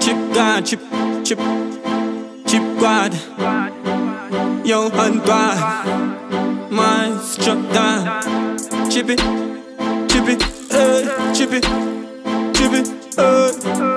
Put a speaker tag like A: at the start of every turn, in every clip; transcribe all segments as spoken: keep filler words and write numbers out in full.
A: Chip God, chip, chip, chip God. Yo, Antoine, my struck down. Chippy, chippy, hey, chippy, chippy, hey.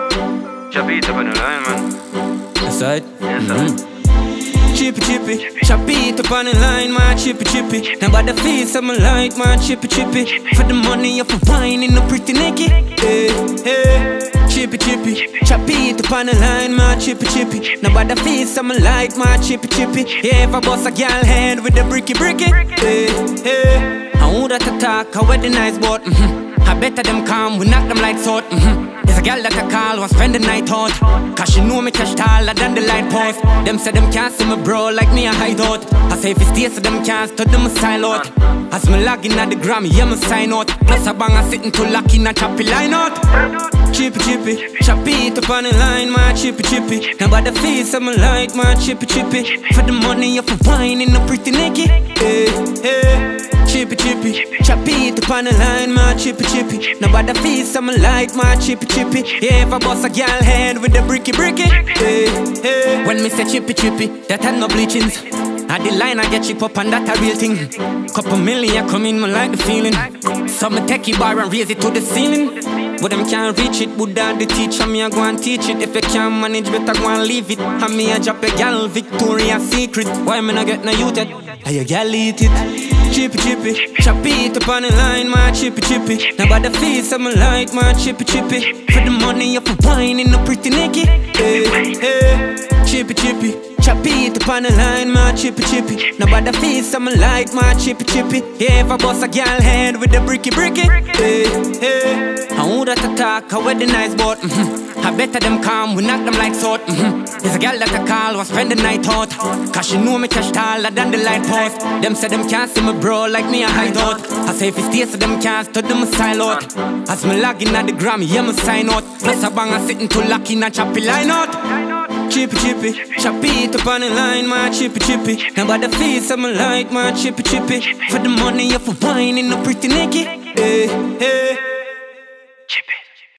B: Chop it up on the line, man.
A: That's right.
B: Yes, sir.
A: Mm-hmm. Chippy, chippy, chop it up on the line, my chippy, chippy. Now by the face of my light, my chippy, chippy. For the money of a wine in a pretty naked. Hey, hey. Chippy, chippy, chop it up on the line, my chippy, chippy. Now by the face of my light, my chippy, chippy. Yeah, if I bust a gal head with the bricky, bricky. Hey, hey. I who that attack, I wear the nice boat. Mm-hmm. I better them calm, we knock them like salt. Mm-hmm. There's a gal that I call, want spend the night out. Cause she know me cash taller than the light post. Them say them can't see me bro, like me a hideout. I say if it's stay so them can't stud them a sile out. As me logging at the gram, yeah me sign out. Plus a bang a sitting too lucky and choppy line out. Chippy, chippy, chop it up on the line, my chippy, chippy. Now by the face of my light, my chippy, chippy. For the money of a wine in a pretty naked. Hey, hey. Chippy, chippy, chop it up on the line, my chippy, chippy. Now by the face of my light, my chippy, chippy. Yeah, if I bust a gal head with the bricky, bricky. Hey, hey. When me say chippy, chippy, that had no bleachings. At the line I get chip up and that a real thing. Couple million come in, me like the feeling. So me take it bar and raise it to the ceiling. But them can't reach it, Buddha the teacher, me a go and teach it. If you can't manage, better go and leave it. And me a drop a gal, Victoria's Secret. Why me not get no youth yet? How you gal eat it? Chippy, chippy, chop it up on the line, my chippy, chippy. Now by the face of my light, my chippy, chippy. For the money of a wine in a pretty naked. Hey, hey. Chippy, chippy, chop it up on the line, my chippy, chippy. Now by the face of my light, my chippy, chippy. Yeah, if I bust a gal head with the bricky, bricky. Hey, hey. I who that attack, I wear the nice boat. Mm-hmm. I better them calm, we knock them like salt. Mm-hmm. There's a gal that I call, want spend the night out. Cause she know me cash taller than the light post. Them say them can't see me bro, like me a hideout. I say if it's stay so them can't stud them a sile out. As me logging at the gram, yeah me sign out. Plus a bang a sitting too lucky and choppy line out. Chippy, chippy, chop it up on the line, my chippy, chippy. Now by the face of my light, my chippy, chippy. For the money of a wine in a pretty naked. Hey, hey.